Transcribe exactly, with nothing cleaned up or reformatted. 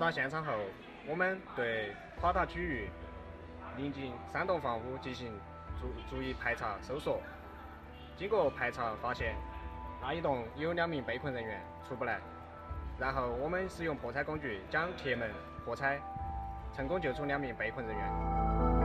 到现场后，我们对垮塌区域临近三栋房屋进行逐逐一排查搜索。经过排查发现，那一栋有两名被困人员出不来。然后我们使用破拆工具将铁门破拆，成功救出两名被困人员。